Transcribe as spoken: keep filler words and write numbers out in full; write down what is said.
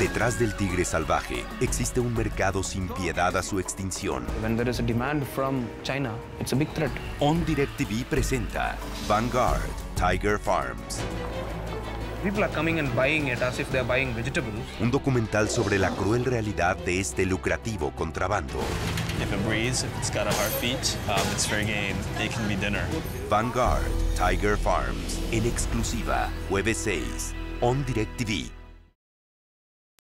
Detrás del tigre salvaje existe un mercado sin piedad a su extinción. When there is a demand from China, it's a big threat. On DirecTV presenta Vanguard Tiger Farms. People are coming and buying it as if they are buying vegetables. Un documental sobre la cruel realidad de este lucrativo contrabando. If it breathes, if it's got a heartbeat, um, it's fair game. It can be dinner. Vanguard Tiger Farms, en exclusiva, jueves seis, on DirecTV.